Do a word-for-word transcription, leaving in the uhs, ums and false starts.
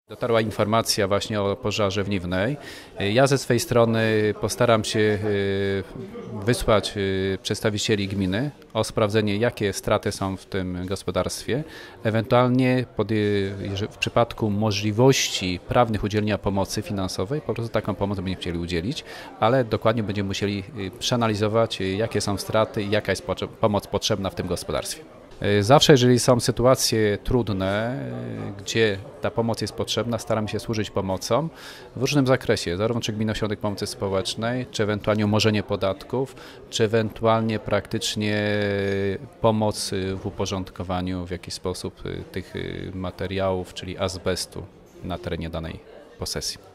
Dotarła informacja właśnie o pożarze w Niwnej. Ja ze swej strony postaram się wysłać przedstawicieli gminy o sprawdzenie, jakie straty są w tym gospodarstwie. Ewentualnie pod, w przypadku możliwości prawnych udzielenia pomocy finansowej, po prostu taką pomoc będziemy chcieli udzielić, ale dokładnie będziemy musieli przeanalizować, jakie są straty i jaka jest pomoc potrzebna w tym gospodarstwie. Zawsze, jeżeli są sytuacje trudne, gdzie ta pomoc jest potrzebna, staramy się służyć pomocą w różnym zakresie, zarówno czy Gminny Ośrodek Pomocy Społecznej, czy ewentualnie umorzenie podatków, czy ewentualnie praktycznie pomoc w uporządkowaniu w jakiś sposób tych materiałów, czyli azbestu na terenie danej posesji.